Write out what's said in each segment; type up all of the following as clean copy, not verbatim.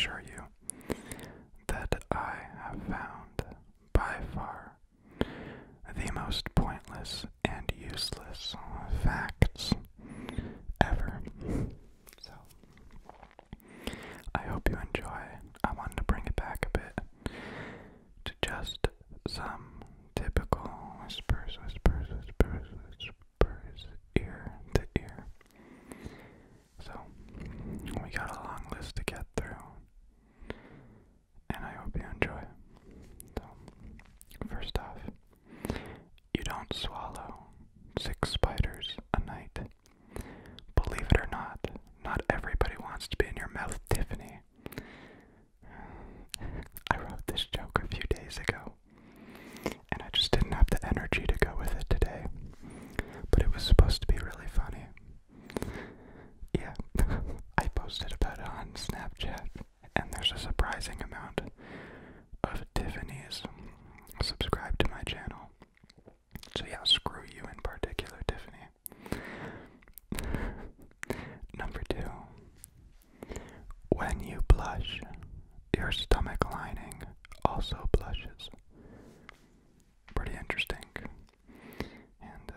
assure you that I have found by far the most pointless and useless facts ever. So, I hope you enjoy. I wanted to bring it back a bit to just some typical whispers, ear to ear. So, we got a long list to get through, and I hope you enjoy. So, first off, you don't swallow 6 spiders a night. Believe it or not, not everybody wants to be in your mouth, Tiffany. I wrote this joke a few days ago, and I just didn't have the energy to go with it today. But it was supposed to be really funny. Yeah, I posted about it on Snapchat, and there's a surprising amount of Tiffany's subscribed to my channel. So yeah, screw you in particular, Tiffany. Number 2. When you blush, your stomach lining also blushes. Pretty interesting. And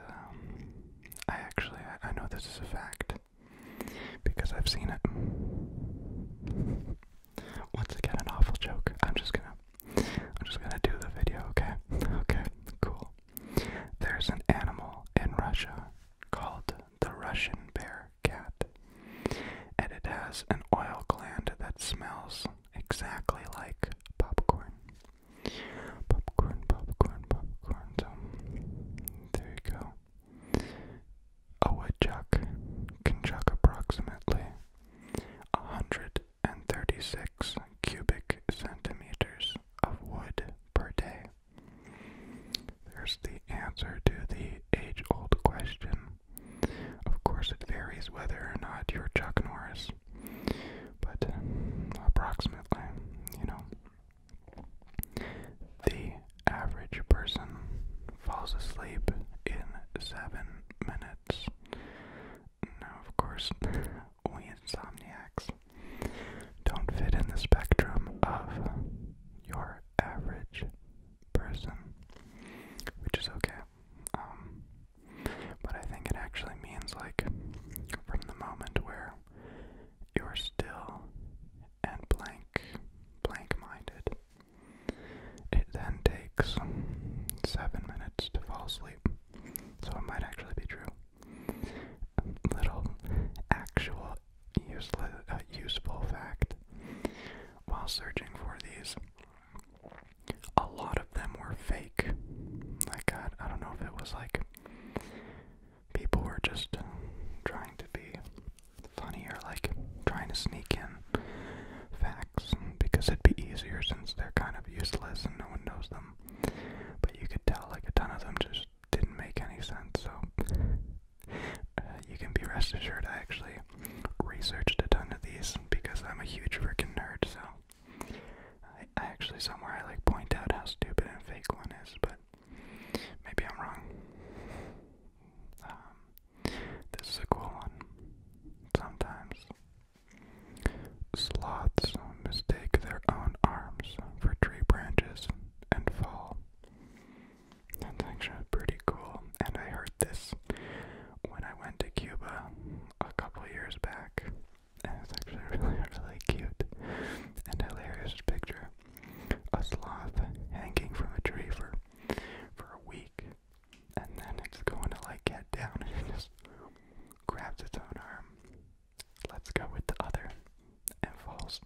I know this is a fact because I've seen it. Once again, an awful joke. I'm just gonna do the video, okay? Okay, cool. There's an animal in Russia called the Russian bear cat, and it has an oil gland that smells exactly like popcorn. Popcorn. So, there you go. A woodchuck can chuck approximately 136 cubic centimeters of wood per day. There's the answer to the age-old question. Of course, it varies whether or not you're Chuck Norris, but approximately, you know. The average person falls asleep in 7 minutes. Now, of course, we insomniacs don't fit in the spectrum of your average person, which is okay. But I think it actually means, like, from the moment where you're still and blank-minded, it then takes 7 minutes to fall asleep. So it might actually be true. Little actual useful fact. While searching for these, a lot of them were fake. Like, I don't know if it was like people were just trying to be funny or like trying to sneak in facts because it'd be easier since they're kind of useless and no one knows them. But you could tell like a ton of them just didn't make any sense. So you can be rest assured I actually researched a ton of these because I'm a huge freaking nerd. So I actually somewhere I like point out how stupid and fake one is, but maybe I'm wrong. This is a cool one. Sometimes sloths mistake their own arms for tree branches and fall. That's actually pretty cool. And I heard this when I went to Cuba a couple years back. And it's actually really cute and hilarious picture. A sloth hanging from a tree for a week, and then it's going to like get down and it just grabs its own arm, lets go with the other, and falls.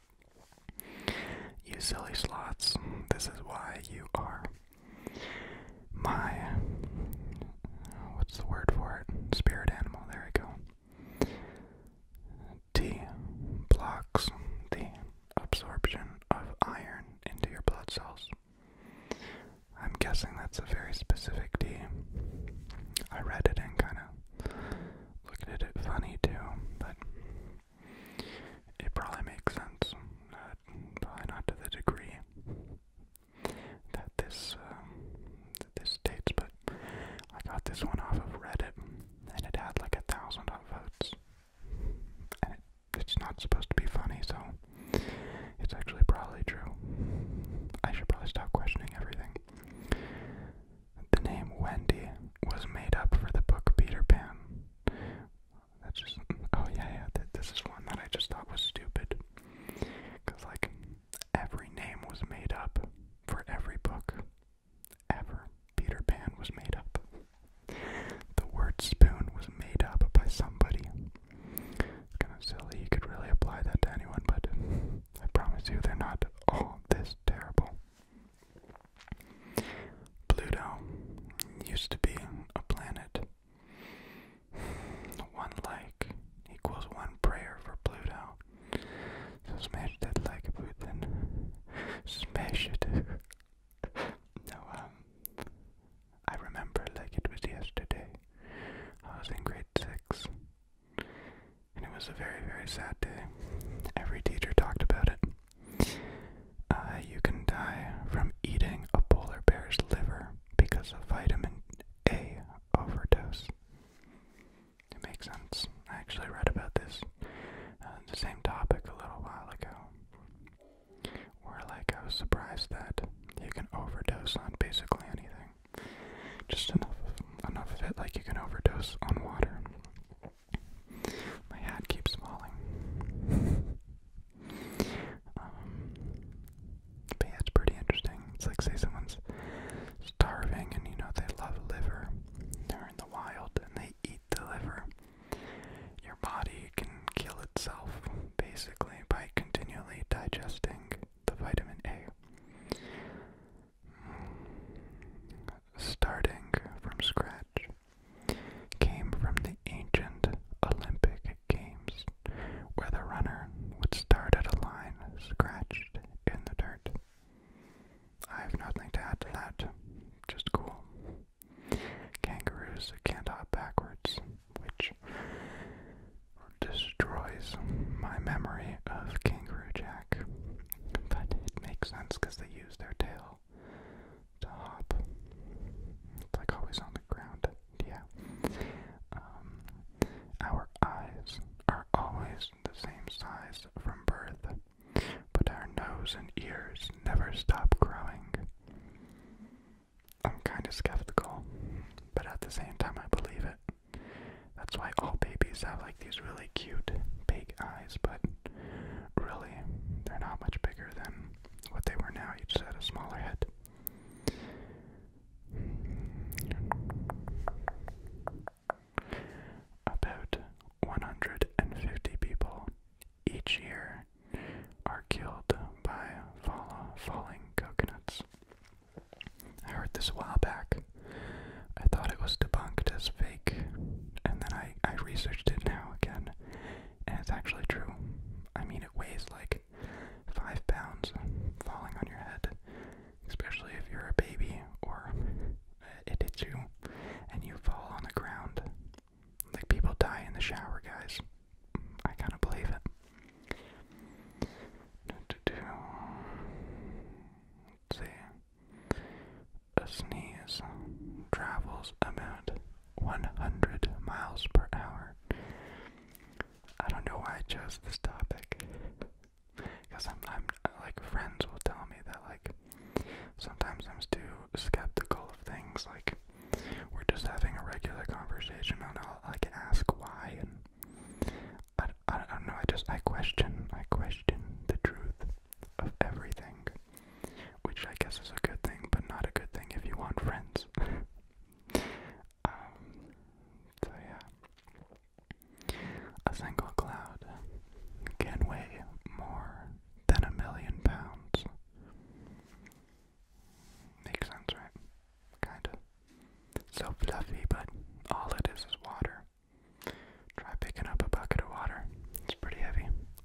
You silly sloths, this is why you are my, what's the word for it? Spirit animal, there we go. Tea blocks the absorption of iron into your blood cells. I'm guessing that's a very specific tea. I read it and kind of looked at it funny too, but it probably makes sense. Probably not to the degree that this states, but I got this one off of Reddit, and it had like very, very sad day. Every teacher talked about it. You can die from eating a polar bear's liver because of vitamin A overdose. It makes sense. I actually read about this, the same topic a little while ago, where like I was surprised that you can overdose on basically anything. Just enough of it, like you can overdose on water. My hat keeps falling. But yeah, it's pretty interesting. It's like, say someone's starving and they love liver. They're in the wild and they eat the liver. Your body can kill itself basically by continually digesting the vitamin A. Starting from scratch came from the ancient Olympic Games, where the runner would start at a line scratched in the dirt. I have nothing to add to that. Just cool. Kangaroos can't hop backwards, which destroys my memory of Kangaroo Jack. But it makes sense because they use their tail to hop. It's like always on the ground. Yeah. Our eyes are always the same size from birth, but our nose and ears never stop growing. I'm kind of skeptical, but at the same time I believe it. That's why all babies have like these really cute big eyes, but really they're not much bigger than what they were now. You just had a smaller head. About 150 people each year are killed by falling coconuts. I heard this a while back. I thought it was debunked as fake, and then I researched it now again, and it's actually true. I mean, it weighs like 5 pounds falling on your head, especially if you're a baby or it hits you and you fall on the ground. Like, people die in the shower, guys. I kind of believe it. Let's see. A sneeze travels about 100 miles per hour. I don't know why I chose this topic, because I'm like, friends will tell me that like sometimes I'm too skeptical of things. Like, we're just having a regular conversation and I'll like ask why, and I don't know, I question the truth of everything, which I guess is a good thing, but not a good thing if you want friends. So yeah, a single cloud can weigh more than 1,000,000 pounds. Makes sense, right? Kinda. So fluffy, but all it is water. Try picking up a bucket of water. It's pretty heavy.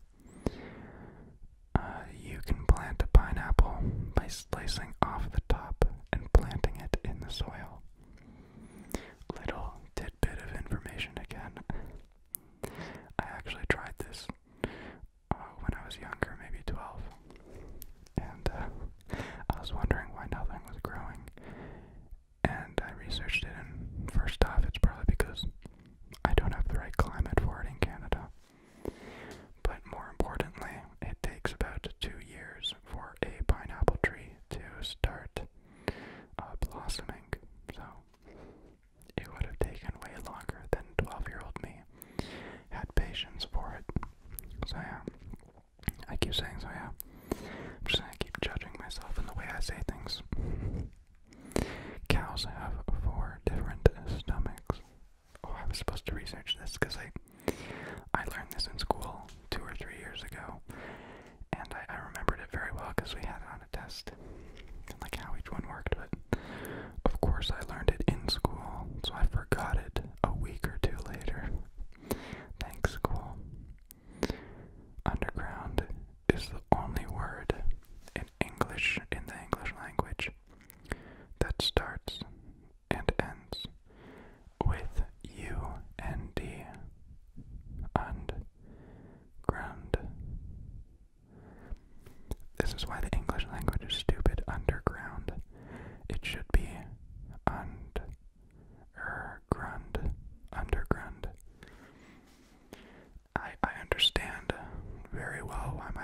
You can plant a pineapple by slicing off the top and planting it in the soil. Little tidbit of information again. I actually tried this when I was younger, maybe 12, and I was wondering why nothing was growing, and I researched it, and first off, it's probably because I don't have the right climate for it in Canada, but more importantly, it takes about 2 years for a pineapple tree to start blossoming, so it would have taken way longer than 12-year-old me had patience for it. So yeah, I keep saying so yeah. I'm just gonna keep judging myself in the way I say things. Cows have 4 different stomachs. Oh, I was supposed to research this because I learned this in school 2 or 3 years ago, and I remembered it very well because we had it on a test, like how each one worked, but of course I learned it in school, so I forgot it a week or 2 later. Thanks, school. Underground is the only word in the English language that starts and ends with UND. Und.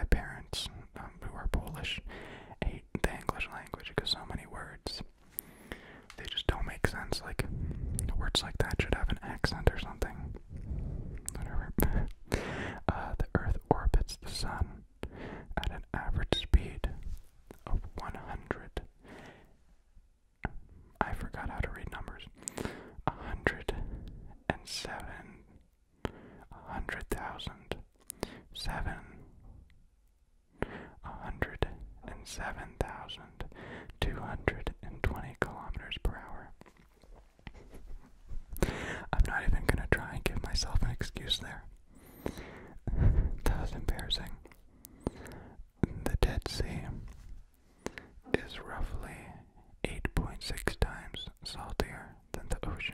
my parents, who are Polish, hate the English language because so many words, they just don't make sense. Like, words like that should have an accent or something. Whatever. The Earth orbits the Sun at an average speed of 100. I forgot how to read numbers. 107,220 kilometers per hour. I'm not even gonna try and give myself an excuse there. That was embarrassing. The Dead Sea is roughly 8.6 times saltier than the ocean.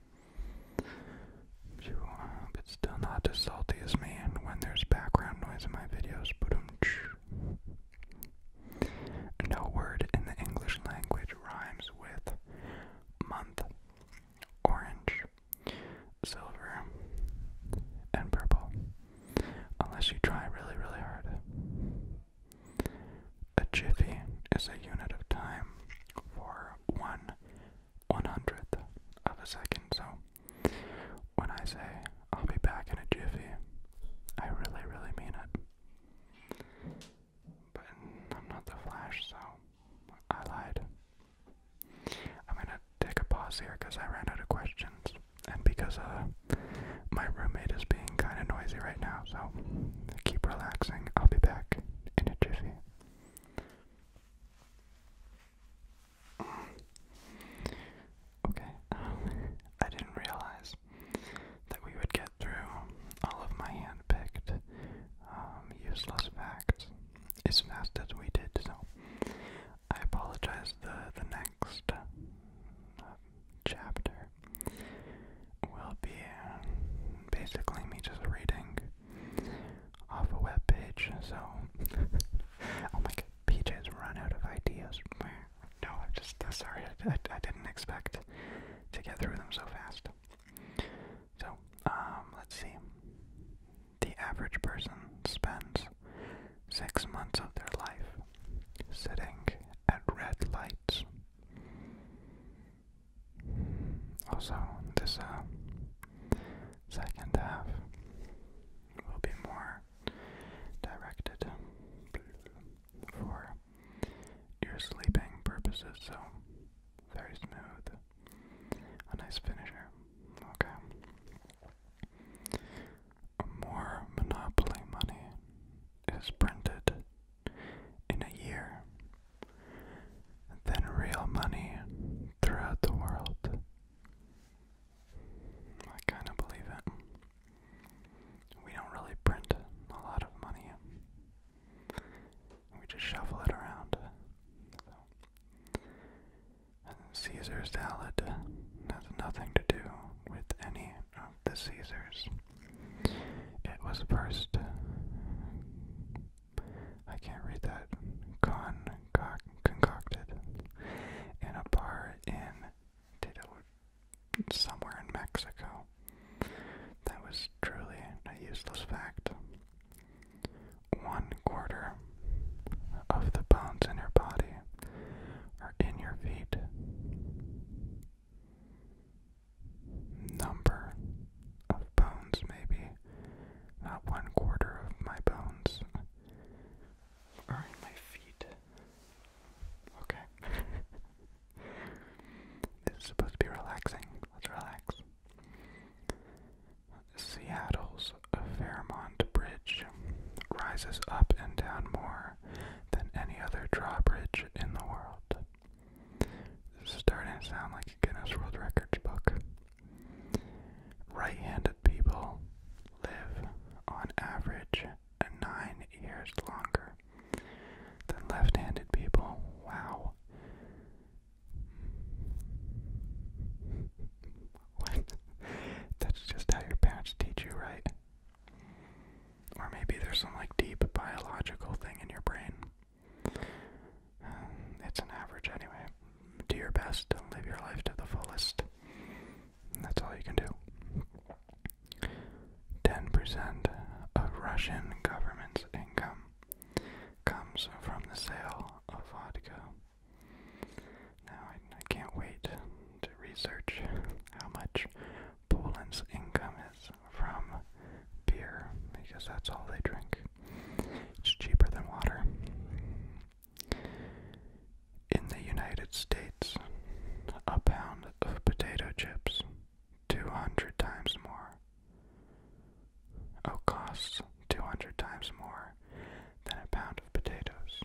It's still not as salty as me, and when there's background noise in my videos, no word in the English language rhymes with month, orange, silver, and purple, unless you try really, really hard. A jiffy is a unit of time for 1/100th of a second, so when I say I'll be back in a jiffy, I really, really mean it. But I'm not the Flash, so I lied. I'm gonna take a pause here because I ran out of questions, and because my roommate is being kind of noisy right now, so keep relaxing. I'll be back in a jiffy. Okay, I didn't realize that we would get through all of my hand-picked useless facts as fast as we did, so I apologize. The next chapter will be basically me just reading off a web page, so oh my god, PJ's run out of ideas. No, I'm just sorry, I didn't expect to get through them so fast. So, let's see. The average person spends 6 months of their life sitting at red lights. Also, this second half will be more directed for your sleeping purposes, so very smooth. A nice finisher. Okay. More Monopoly money is printed in a year than real money throughout the world. I kind of believe it. We don't really print a lot of money. We just shuffle it around. And Caesar salad has nothing to do with any of the Caesars. It was first, I can't read that, concocted in a bar somewhere in Mexico. That was truly a useless fact. 1/4 of the bones in your body are in your feet. Number of bones, maybe. Not 1/4 of my bones are in my feet. Okay. This is supposed to be relaxing. Let's relax. Seattle's Fairmont Bridge rises up and down more than any other drawbridge in the world. This is starting to sound like a Guinness World Records book. Right-handed people live, on average, 9 years longer than left-handed people. Wow. What? That's just how your parents teach you, right? Or maybe there's some like deep biological thing in your brain. It's an average anyway. Do your best and live your life to the fullest. That's all you can do. 10% of Russian government's income than water. In the United States, a pound of potato chips, 200 times more. Oh, costs 200 times more than a pound of potatoes.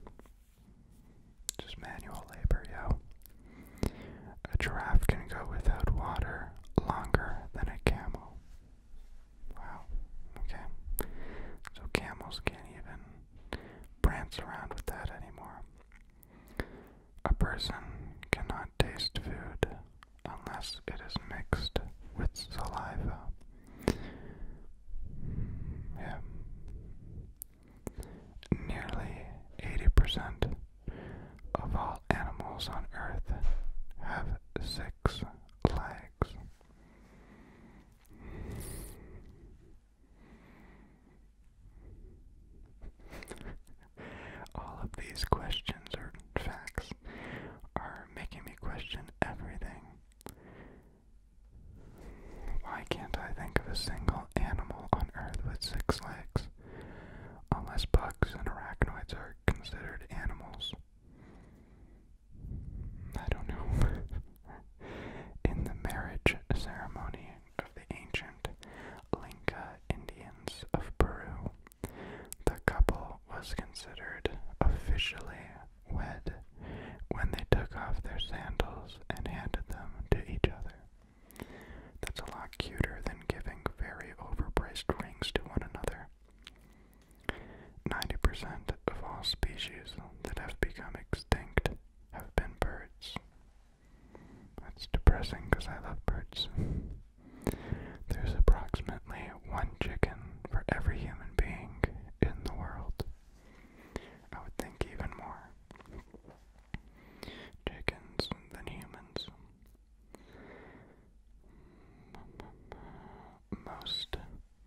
Just manual labor, yo. A giraffe can go without water longer than a camel. Wow, okay. So camels can't even prance around with that anymore. A person cannot taste food unless it is mixed with saliva. Yeah. Nearly 80% of all animals on Earth have 6 legs. All of these questions or facts are making me question everything. Why can't I think of a single animal on Earth with 6 legs? Unless bugs and arachnoids are considered animals. I don't know. In the marriage ceremony of the ancient Linca Indians of Peru, the couple was considered officially wed when they took off their sandals and handed them to each other. That's a lot cuter than giving very overpriced rings to one another. 90% of all species that have become extinct have been birds. That's depressing because I love birds. There's approximately 1 chicken for every human being in the world. I would think even more chickens than humans. Most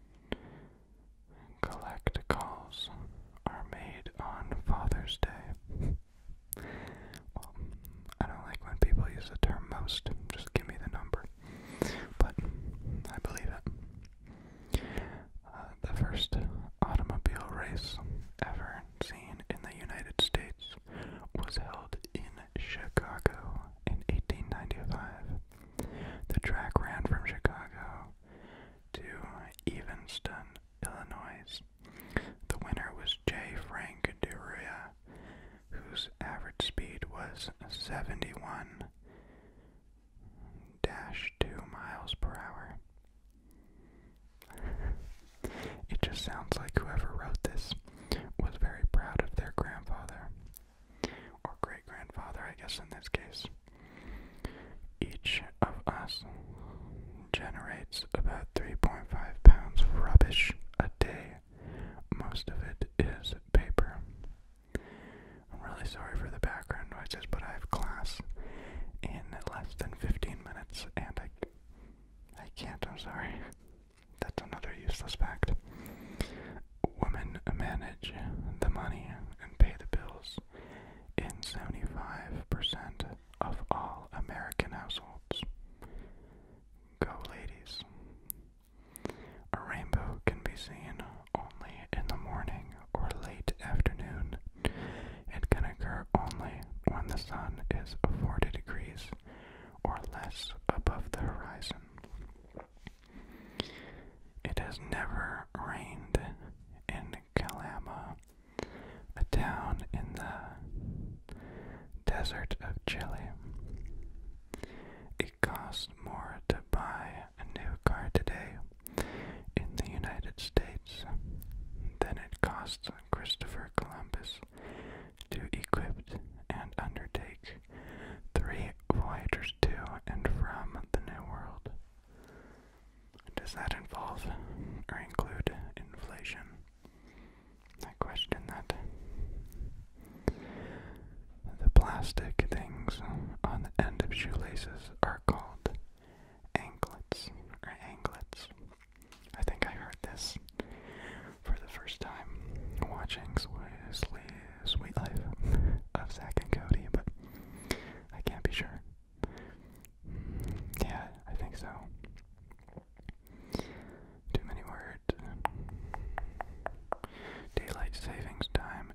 collect calls are made on Father's Day. Well, I don't like when people use the term most. Just give me the number. But I believe it. The first automobile race ever seen in the United States was held in Chicago in 1895. The track ran from Chicago to Evanston, Illinois. The winner was J. Frank DeRuya, whose average speed was 71-2 miles per hour. It just sounds like whoever wrote this was very proud of their grandfather, or great-grandfather, I guess in this case. Each of us generates about 3.5 pounds of rubbish a day. Most of it is paper. I'm really sorry for the background noises, but I have class in less than 15 minutes, and I can't, I'm sorry. That's another useless fact. Women manage the money and pay the bills in 75% of all American households. Go, ladies. A rainbow can be seen only in the morning or late afternoon. It can occur only when the sun is 40 degrees or less above the horizon. It has never rained in Calama, a town in the desert of Chile. It costs more to buy a new car today in the United States than it cost Christopher Columbus to equip and undertake 3 voyages to and from the New World. Does that involve or include inflation? I question that. The plastic things on the end of shoelaces are called anklets or anglets. I think I heard this for the first time watching Sweet Life of Zack and Cody, but I can't be sure. Yeah, I think so. Too many words. Daylight savings time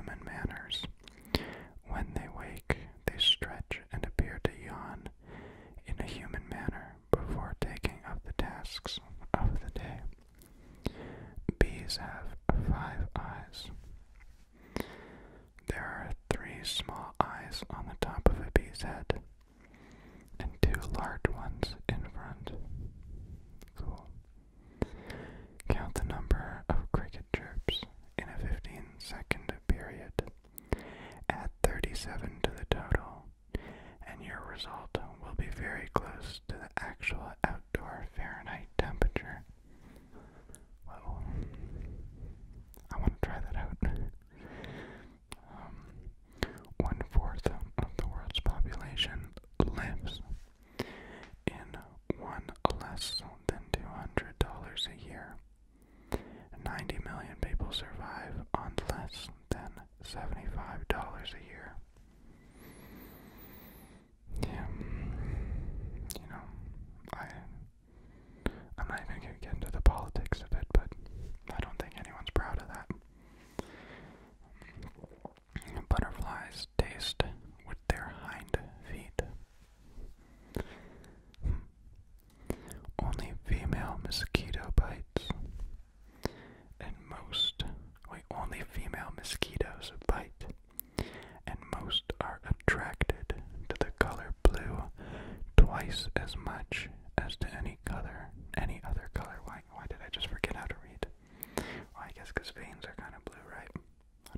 human manners. When they wake, they stretch and appear to yawn in a human manner before taking up the tasks of the day. Bees have 5 eyes. There are 3 small eyes on the top of a bee's head and 2 large ones in front. Cool. Count the number of cricket chirps in a 15-second period. Add 37 to the total, and your result will be very close to the actual outdoor Fahrenheit temperature. Whoa. I want to try that out. 1/4 of the world's population lives in one less than $200 a year. 90 million people survive on less than $75 a year. Yeah, you know, I'm not even going to get into the politics of it, but I don't think anyone's proud of that. Butterflies taste with their hind feet. Only female mosquito bites, and only female mosquitoes bite, and most are attracted to the color blue twice as much as to any other color. Why did I just forget how to read? Well, I guess because veins are kind of blue, right? I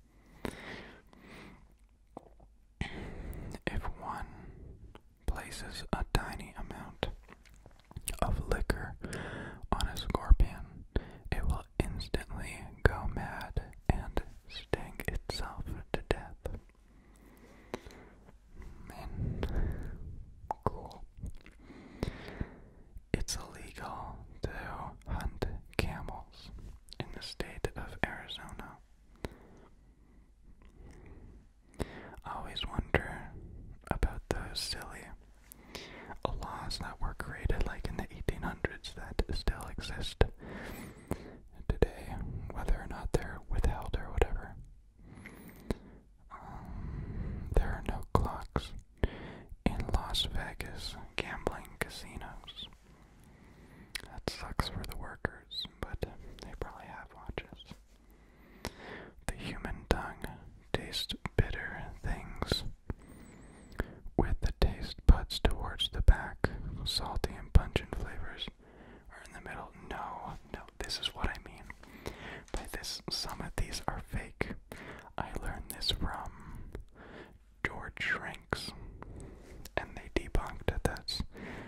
don't know. If one places a tiny amount of liquor on a scorpion, it will instantly go mad and sting itself to death. Man, cool. It's illegal to hunt camels in the state of Arizona. I always wonder about those silly laws that were created like in the 1800s that still exist today, whether or not they're withheld or whatever. There are no clocks in Las Vegas gambling casinos. That sucks for the workers, but they probably have watches. The human tongue tastes bitter things with the taste buds towards the back. Salty and pungent flavors are in the middle. No, this is what I mean by this. Some of these are fake. I learned this from George Shrinks, and they debunked that that's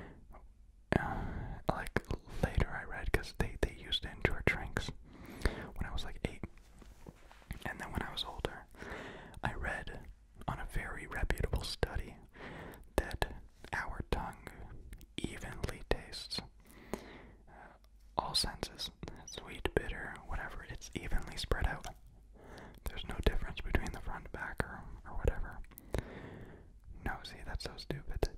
like later I read, because they used it in George Shrinks when I was like 8, and then when I was older I read on a very reputable study that our tongue evenly tastes all senses, sweet, bitter, whatever, it's evenly spread out. There's no difference between the front, back, or whatever. No, see, that's so stupid.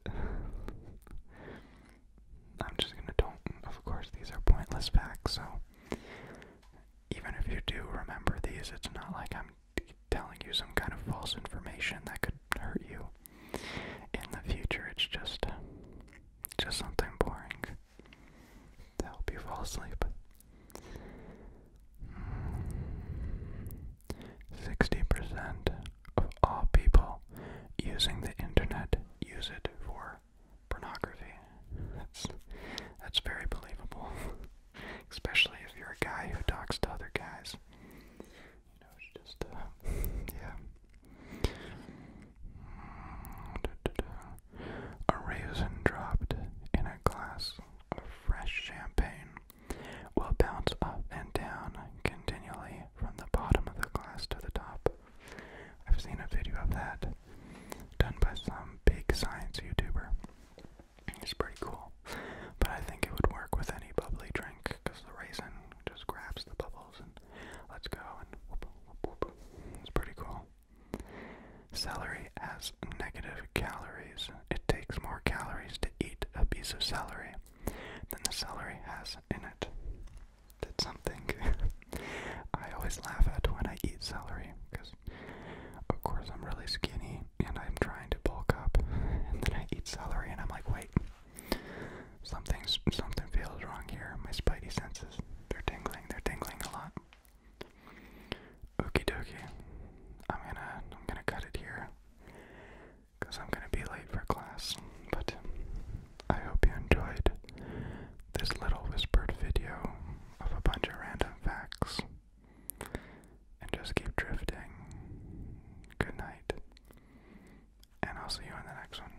I'm just gonna of course these are pointless facts, so even if you do remember these, it's not like I'm telling you some kind of false information that could hurt you in the future. It's just something boring to help you fall asleep. 60% of all people using the internet use it for pornography. That's very believable, especially if you're a guy who talks to other guys. You know, it's just, yeah. A raisin dropped in a glass of fresh champagne will bounce up and down continually from the bottom of the glass to the top. I've seen a video of that done by some big science YouTuber. It's pretty cool, but I think it would work with any bubbly drink, because the raisin just grabs the bubbles and lets go, and whoop, whoop, whoop. It's pretty cool. Celery has negative calories. It takes more calories to eat a piece of celery than the celery has in it. That's something I always laugh at when I eat celery, because skinny and I'm trying to bulk up, and then I eat celery and I'm like, wait, something feels wrong here. My spidey senses, they're tingling a lot. Okie dokie. I'm gonna cut it here because I'm gonna be late for class. But I hope you enjoyed this little whispered video of a bunch of random facts. And just keep drifting. Good night. And I'll see you in the next one.